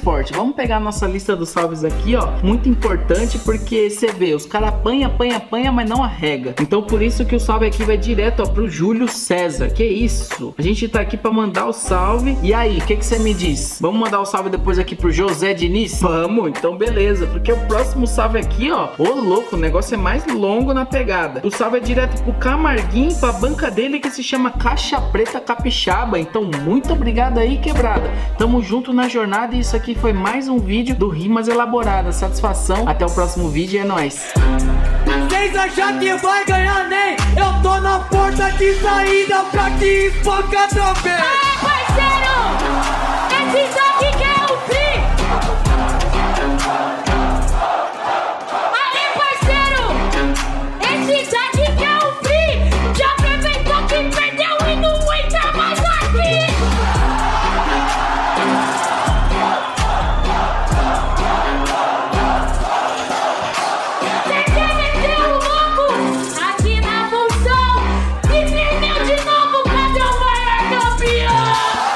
forte. Vamos pegar a nossa lista dos salves aqui, ó. Muito importante porque você vê, os caras apanha, mas não arrega. Então por isso que o salve aqui vai direto, ó, pro Júlio César. Que isso? A gente tá aqui pra mandar o salve. E aí, o que você me diz? Vamos mandar o salve depois aqui pro José Diniz? Vamos, então beleza. Porque o próximo salve aqui, ó, ô louco, o negócio é mais longo na pegada. O salve é direto pro Camarguinho, pra banca dele que se chama Caixa Preta Capixaba. Então muito obrigado aí, quebrada. Tamo junto na jornada e isso aqui foi mais um vídeo do Rimas Elaboradas. Satisfação, até o próximo vídeo e é nóis. Vocês acham que vai ganhar nem? Eu tô na porta de saída pra te espancar também. Ah, parceiro! Esse daqui que é o free! Aê, parceiro! Esse daqui que é o free! Já aproveitou que perdeu e não entra mais aqui! Você meteu o louco aqui na função e perdeu de novo, cadê o maior campeão?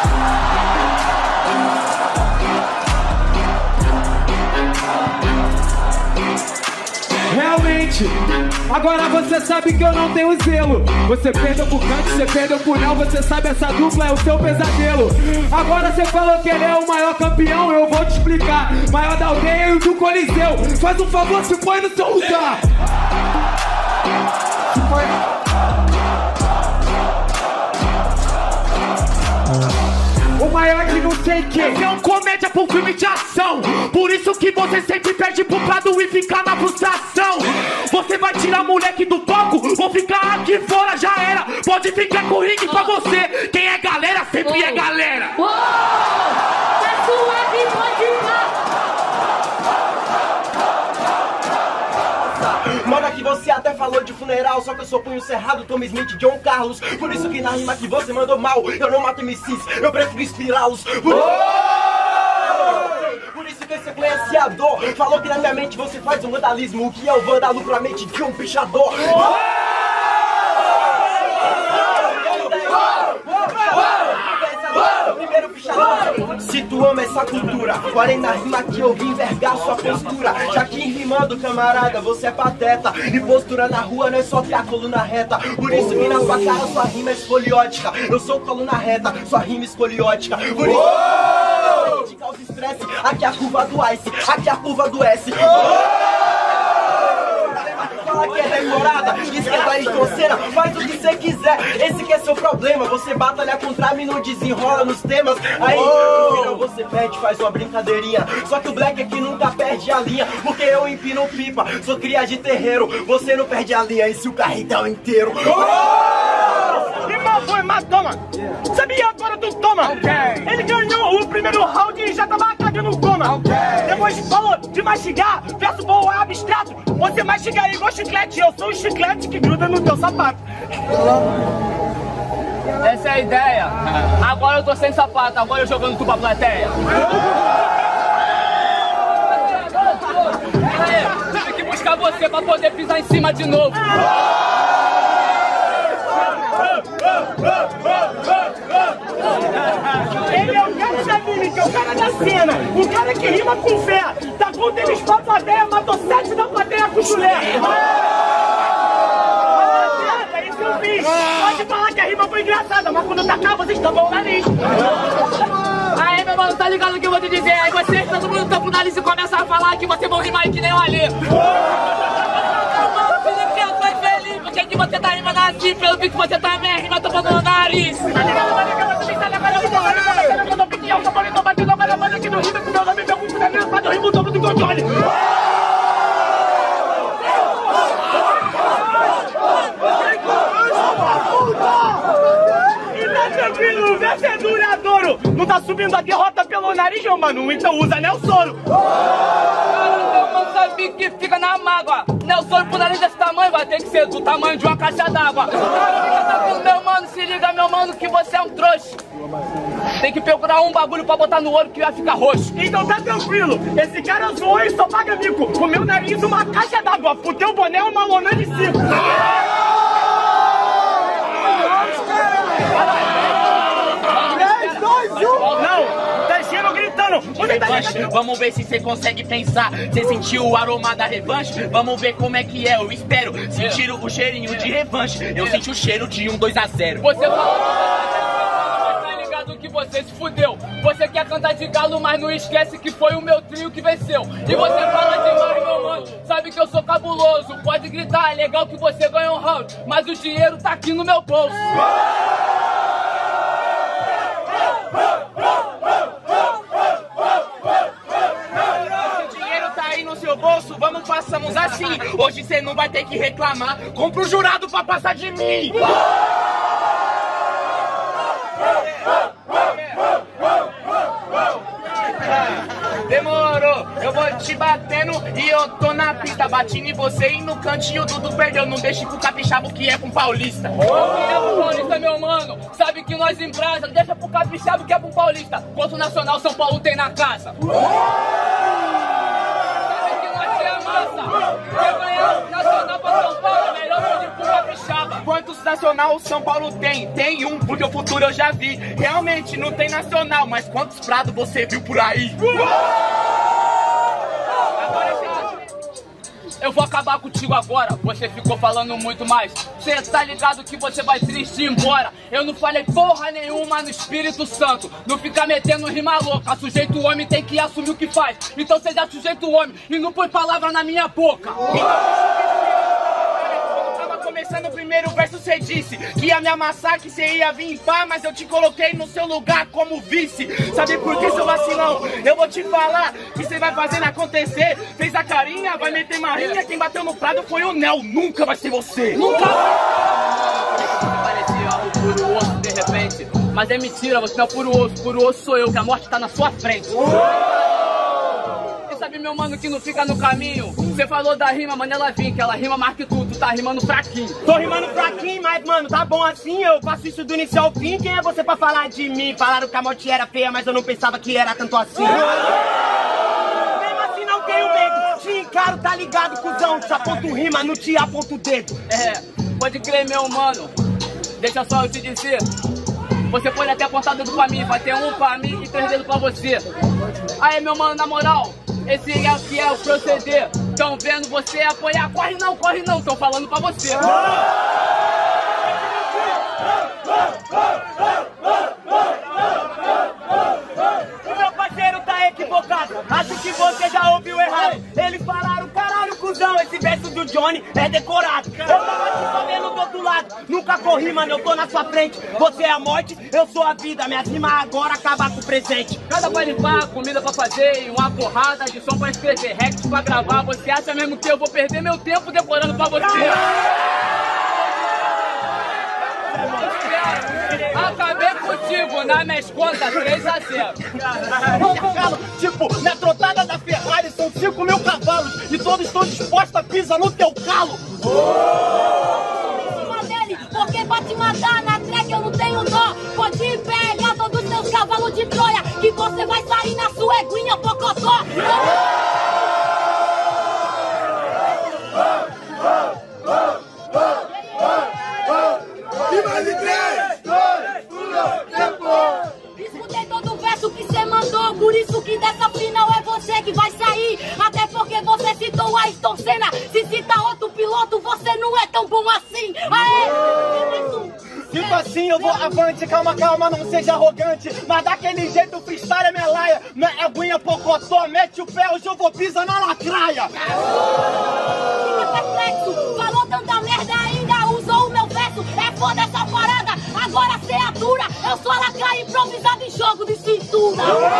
Realmente, agora você sabe que eu não tenho zelo. Você perdeu por Kant, você perdeu por Nel. Você sabe, essa dupla é o seu pesadelo. Agora você falou que ele é o maior campeão. Eu vou te explicar, maior da aldeia e do Coliseu. Faz um favor, se põe no seu lugar. Se põe... O maior de não sei o que. É um comédia pro filme de ação. Por isso que você sempre perde pro prado e fica na frustração. Você vai tirar moleque do palco, vou ficar aqui fora, já era. Pode ficar com o ringue pra você. Quem é galera, sempre é galera. Uou! Tá suave, pode ir. Mano, que você até falou de funeral, só que eu sou punho cerrado, Tom Smith, John Carlos. Por isso que na rima que você mandou mal, eu não mato MCs, eu prefiro inspirá-los. Por isso que você conhece a dor. Falou que na minha mente você faz um vandalismo. O que é o vândalo pra mente de um pichador? Primeiro pichador. Se tu ama essa cultura, porém na rima que eu vim envergar sua postura. Já que rimando, camarada, você é pateta. E postura na rua não é só ter a coluna reta. Por isso que na sua cara sua rima é esfoliótica. Eu sou coluna reta, sua rima esfoliótica. Por isso que causa estresse. Aqui é a curva do Ice, aqui é a curva do S. Fala que é decorada, esquerda aí grosseira, faz o que você quiser, esse que é seu problema. Você batalha contra mim, não desenrola nos temas. Aí no final você perde, faz uma brincadeirinha. Só que o Black aqui nunca perde a linha, porque eu empino pipa, sou cria de terreiro. Você não perde a linha, e se o carretão inteiro. Irmão, foi matoma. Sabia agora do Toma? Ele ganhou o primeiro round e já tava cagando o coma. Depois falou de mastigar, verso bom é abstrato. Você mastiga igual chiclete, eu sou o chiclete que gruda no teu sapato. Essa é a ideia. Agora eu tô sem sapato, agora eu jogando tu pra plateia. Tive que buscar você pra poder pisar em cima de novo. Ele é o cara da mímica, é o cara da cena, o cara que rima com fé. Tá com deles pra plateia, matou 7 da plateia com chulé. Rapaziada, isso eu fiz. Pode falar que a rima foi engraçada, mas quando tacar, vocês tampam o nariz. Aí, meu mano, tá ligado o que eu vou te dizer? Aí você, todo mundo tampa o nariz e começa a falar que você vai rimar aí que nem o Ali. Felipe, eu tô infeliz, porque que você tá rimando assim? Pelo que você tá minha rima tampando o nariz. Tá ligado, tá ligado, você tá ligado, eu tô opinião, tô falando, tô batendo a maravilha aqui no Rio, que meu nome é meu computador, mas eu rimo o dobro do controle. E tá tranquilo, o verso é duradouro. Não tá subindo a derrota pelo nariz, meu mano, então usa Nelsoro. Meu mano sabe que fica na mágoa. Nelsoro pro nariz desse tamanho vai ter que ser do tamanho de uma caixa d'água. Fica tranquilo, meu mano, se liga, meu mano, que você é um trouxa. Tem que procurar um bagulho pra botar no olho que vai ficar roxo. Então tá tranquilo, esse cara zoou e só paga mico. Com meu nariz uma caixa d'água, pro teu boné uma lona de circo. 3, 2, 1. Não, tá giro gritando. mano. Você tá ligado? Vamos ver se você consegue pensar. Você sentiu o aroma da revanche? Vamos ver como é que é, eu espero. Sentir o cheirinho de revanche. Eu senti o cheiro de 2 a 0. Você falou que tá ligado que você se fudeu. Você quer cantar de galo, mas não esquece que foi o meu trio que venceu. E você fala demais, meu mano. Sabe que eu sou cabuloso. Pode gritar, é legal que você ganhou um round, mas o dinheiro tá aqui no meu bolso. Bolso, vamos, passamos assim. Hoje você não vai ter que reclamar. Compra o jurado pra passar de mim. Demorou, eu vou te batendo e eu tô na pista. Batendo em você e no cantinho o Dudu perdeu. Não deixe pro capixaba o que é com paulista. O que é pro paulista, meu mano? Sabe que nós em brasa, deixa pro capixaba o que é pro paulista. Quanto nacional São Paulo tem na casa. Quer ganhar nacional pra São Paulo, melhor pedir pro capixaba. Quantos nacional São Paulo tem? Tem um, porque o futuro eu já vi. Realmente não tem nacional, mas quantos prados você viu por aí? Agora eu vou acabar contigo agora, você ficou falando muito mais. Cê tá ligado que você vai triste ir embora. Eu não falei porra nenhuma no Espírito Santo. Não fica metendo rima louca. Sujeito homem tem que assumir o que faz. Então seja sujeito homem e não põe palavra na minha boca. Começando o primeiro verso, cê disse que ia me amassar, que cê ia vir em pá, mas eu te coloquei no seu lugar como vice. Sabe por que, seu vacilão? Eu vou te falar que cê vai fazendo acontecer. Fez a carinha, vai meter marinha. Quem bateu no prado foi o Nel, nunca vai ser você. Nunca parecia algo puro osso de repente. Mas é mentira, você não é puro osso sou eu, que a morte tá na sua frente. Sabe, meu mano, que não fica no caminho. Você falou da rima, Manela Vim, que ela rima mais que tu tá rimando fraquinho. Tô rimando fraquinho, mas, mano, tá bom assim, eu faço isso do início ao fim. Quem é você pra falar de mim? Falaram que a morte era feia, mas eu não pensava que era tanto assim. Mesmo assim não tenho medo, te encaro, tá ligado, cuzão? Te aponto rima, não te aponto o dedo. É, pode crer, meu mano. Deixa só eu te dizer. Você pode até apontar dedo pra mim, vai ter um pra mim e 3 dedos pra você. Aí, meu mano, na moral, esse é o que é o proceder. Tão vendo você apoiar, corre não, tão falando pra você. O meu parceiro tá equivocado, acho que você já ouviu errado. Eles falaram, caralho, cuzão, esse verso do Johnny é decorado. Eu tava te sabendo do outro lado, nunca corri, mano, eu tô na sua frente. Você é a morte, eu sou a vida, minha rima agora acaba com o presente. Cada pra limpar, comida pra fazer e uma porrada de som pra escrever, rex pra gravar. Você acha mesmo que eu vou perder meu tempo decorando pra você? Acabei contigo, na minhas contas, 3 a 0. Tipo, na trotada da Ferrari são 5.000 cavalos e todos estão dispostos a pisar no teu calo. Porque pra te matar na track eu não tenho dó. Pode pegar todos os teus cavalos de Troia, que você vai sair na sua eguinha pocotó. Escutei todo o verso que você mandou, por isso que dessa final é você que vai sair. Até porque você citou Ayrton Senna. Se cita outro piloto, você não é tão bom assim. Aê! Tipo assim, eu vou avante, calma, não seja arrogante. Mas daquele jeito o freestyle é minha laia. Não é aguinha pocotó, mete o pé, hoje eu vou pisar na lacraia. Fica perplexo, falou tanta merda ainda, usou o meu verso. É foda essa parada, agora cê atura. Eu sou a lacraia improvisada em jogo de cintura.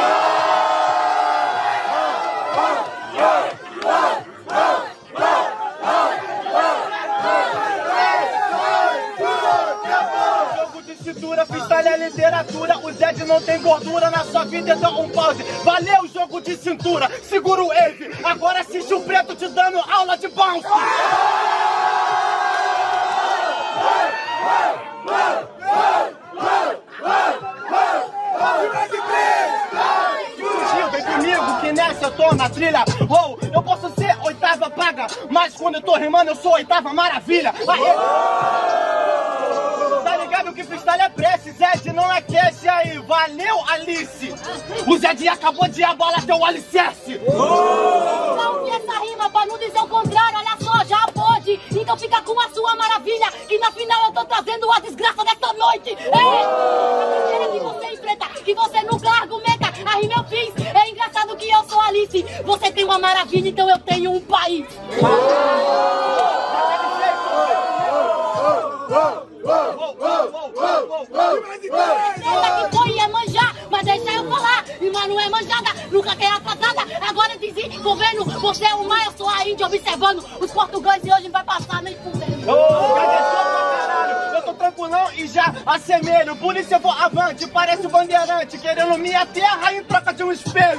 Freestyle é literatura, o Zed não tem gordura na sua vida, então um pause. Valeu, jogo de cintura, segura o wave. Agora assiste o preto te dando aula de bounce. Vem comigo que nessa eu tô na trilha. Oh, eu posso ser 8ª praga, mas quando eu tô rimando eu sou 8ª maravilha. Aê. Tá ligado que freestyle é prece, Zed não é cash aí. Valeu, Alice. O Zed acabou de abalar teu alicerce. Não ouvi essa rima pra não dizer o contrário, olha só, já pode. Então fica com a sua maravilha, que na final eu tô trazendo a desgraça dessa noite. Ei, a primeira que você enfrenta, que você nunca argumenta. A rima eu fiz, é engraçado que eu sou Alice. Você tem uma maravilha, então eu tenho um país. Essa que foi é manjar, mas deixa eu falar. Rima não é manjada, nunca tem atrasada. Agora desenvolvendo, você é uma, eu sou a Índia observando. Os portugueses hoje não vai passar nem fudendo. Eu tô tranquilão e já assemelho. Por isso eu vou avante, parece o bandeirante, querendo minha terra em troca de um espelho.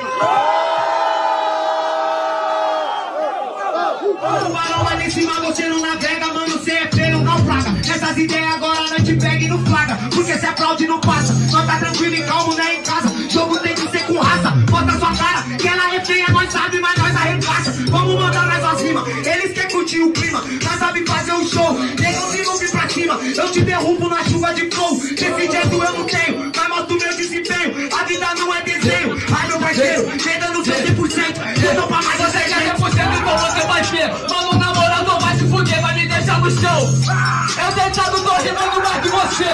Parou lá em cima, você não navega, mano, você é feio, não flaga. Essas ideias agora não te pega e não flaga, porque se aplaude não passa. Só tá tranquilo e calmo, né, em casa. Jogo tem que ser com raça, bota sua cara, que ela é feia, nós sabe, mas nós arregaça. Vamos mandar mais as rimas, eles querem curtir o clima, nós sabe fazer um show. Negão se não vir pra cima, eu te derrubo na chuva de flow. Desse jeito eu não tenho, mas mostro meu desempenho. A vida não é desenho, ai meu parceiro, chega no seu 100%. Eu tô pra mais você já 100%, então você vai ver. Mano, na moral, não vai se fuder, vai me deixar no chão. Eu deitado tô rimando mais que você.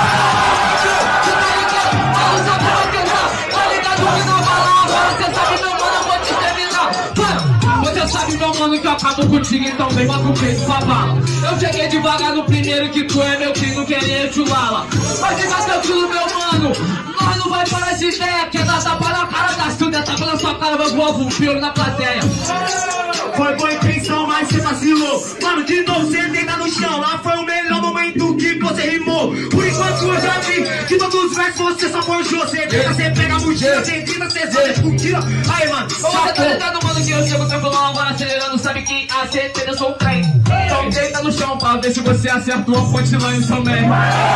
Tá ligado que não vai lá agora, cê sabe meu mano, eu vou te terminar. Você sabe meu mano que eu acabo contigo, então vem bota o peito pra bala. Eu cheguei devagar no primeiro que tu é meu filho, querer chulala. Mas fica tranquilo meu mano, nós não vai parar de ideia. Quer dar tapa na cara da Silvia, tapa na sua cara, vai voar um pelo na plateia. Foi boa intenção, mas você vacilou. Mano, de novo você deita no chão. Lá foi o melhor momento que você rimou. Por enquanto eu já vi que todos os versos você só forjou. Você tenta, você pega a mochila, você tenta, você zona de mentira. Aí, mano, você tá ligado, mano, que eu chego tranquilão agora acelerando. Sabe que a certeza eu sou o trem. Então deita no chão pra ver se você acertou a punchline também.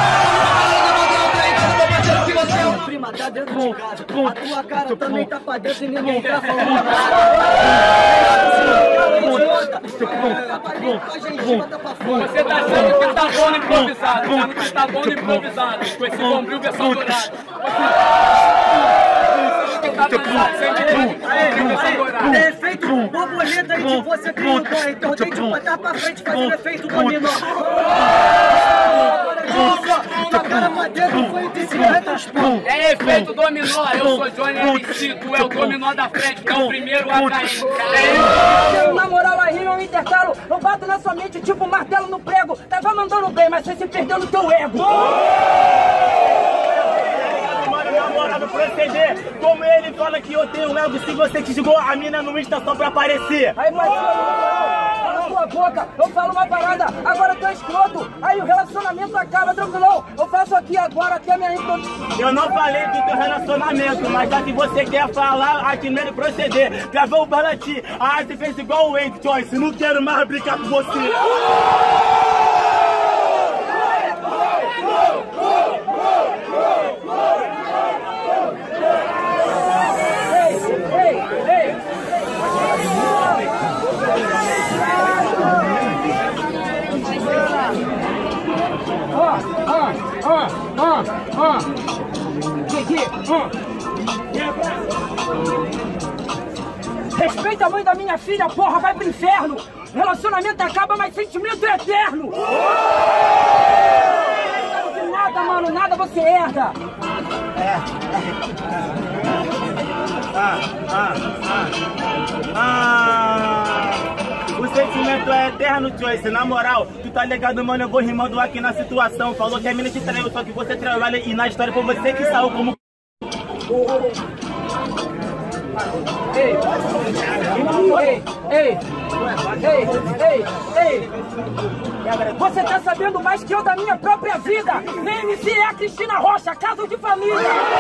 Que você é o prima, tá dentro de casa. A tua cara também tá pra dentro e ninguém tá falando. Você tá achando que tá bom no improvisado, achando que tá bom no improvisado, com esse bombril versão dourada. É efeito borboleta aí que você tem no dó, então tem que botar pra frente fazendo efeito dominó. É efeito dominó, eu sou Johnny MC, tu é o dominó da frente, que é o primeiro a cair. Na moral, a rima eu intercalo, eu bato na sua mente tipo martelo no prego. Tava mandando bem, mas você se perdeu no teu ego. Na moral do proceder, como ele fala que eu tenho ego, se você te jogou a mina no Insta só pra aparecer. Aí, na sua boca, eu falo uma parada, agora eu tô escroto. Aí o relacionamento acaba, tranquilão. Eu faço aqui agora até minha introdução. Eu não falei do teu relacionamento, mas já que você quer falar aqui nele proceder, gravou o balanti, a arte fez igual o Wade Joyce, não quero mais brincar com você. Respeita a mãe da minha filha, porra, vai pro inferno. Relacionamento acaba, mas sentimento é eterno. De nada, mano, nada você herda. O sentimento é eterno, Joyce. Na moral, tu tá ligado, mano? Eu vou rimando aqui na situação. Falou que a mina te traiu, só que você trabalha e na história foi você que saiu como. Ei! Você tá sabendo mais que eu da minha própria vida. Nem MC é a Cristina Rocha, caso de família.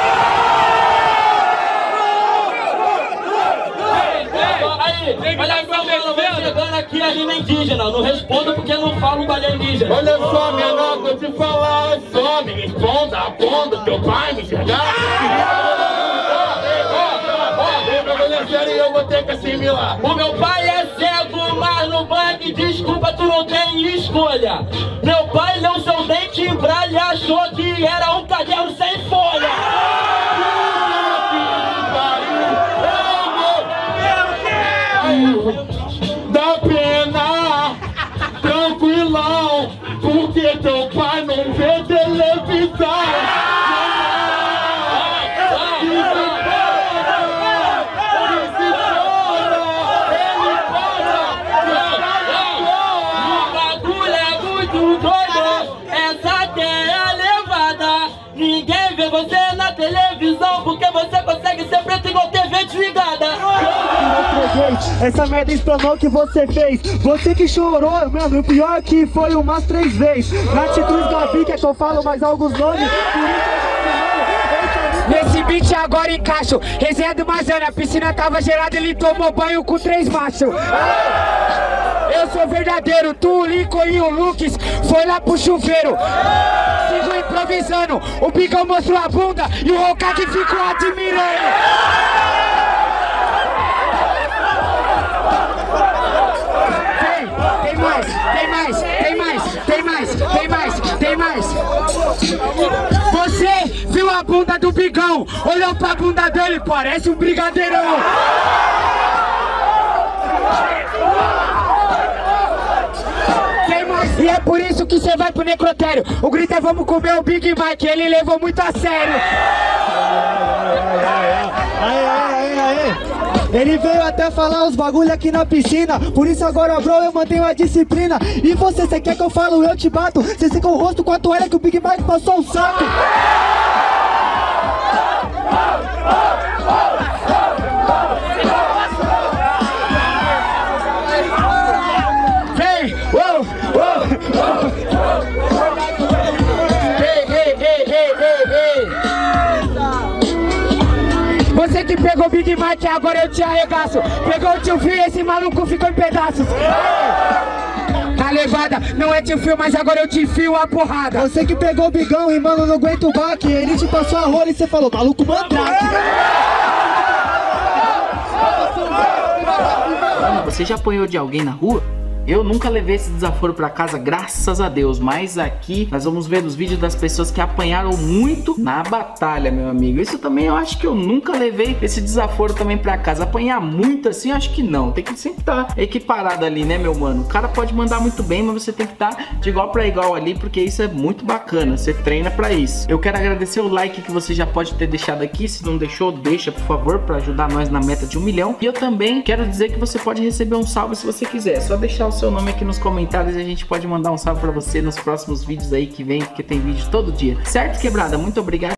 Olha só, mano, vou chegando aqui a rima indígena. Não respondo porque não falo balé indígena. Olha só, menor, vou te falar só. Me responda, a ponta, teu pai me enxergar. Eu vou ter que assimilar. O meu pai é cego, mas no banco, desculpa, tu não tem escolha. Meu pai não seu dente em bralha. ele achou que era um caderno sem folha. Dá pena, tranquilão, porque teu pai não vê televisão. O bagulho é muito doido, essa que é a levada. Ninguém vê você na televisão, porque você consegue ser preto igual TV desligada. Essa merda explanou que você fez. Você que chorou, mano, o pior que foi umas 3 vezes. Na Cruz Gabi, que é que eu falo mais alguns nomes. Nesse beat agora encaixo. Resenha do Mazana, a piscina tava gelada, ele tomou banho com 3 machos. Eu sou verdadeiro, tu, o Lincoln e o Lucas foi lá pro chuveiro. Sigo improvisando, o Bigão mostrou a bunda e o Hokage ficou admirando. Tem mais. Você viu a bunda do Bigão, olhou pra bunda dele, parece um brigadeirão. Tem mais. E é por isso que você vai pro necrotério. O grito é vamos comer o Big Mike, ele levou muito a sério. Ele veio até falar os bagulho aqui na piscina. Por isso agora, bro, eu mantenho a disciplina. E você quer que eu falo, eu te bato. Você seca o rosto com a toalha que o Big Mike passou um saco. Vem, Você que pegou o Big Mike, agora eu te arregaço. Pegou o tio Phil e esse maluco ficou em pedaços. Na levada, não é tio Phil, mas agora eu te enfio a porrada. Você que pegou o Bigão e mano, não aguenta o baque. Ele te passou a rola e você falou, maluco mandrake. Você já apanhou de alguém na rua? Eu nunca levei esse desaforo pra casa, graças a Deus. Mas aqui nós vamos ver os vídeos das pessoas que apanharam muito na batalha, meu amigo. Isso também eu acho que eu nunca levei esse desaforo também pra casa. Apanhar muito assim, eu acho que não. Tem que sempre estar equiparado ali, né, meu mano? O cara pode mandar muito bem, mas você tem que estar de igual pra igual ali, porque isso é muito bacana. Você treina pra isso. Eu quero agradecer o like que você já pode ter deixado aqui. Se não deixou, deixa, por favor, pra ajudar nós na meta de 1 milhão. E eu também quero dizer que você pode receber um salve se você quiser. É só deixar o seu nome aqui nos comentários e a gente pode mandar um salve pra você nos próximos vídeos aí que vem, porque tem vídeo todo dia. Certo, quebrada? Muito obrigado.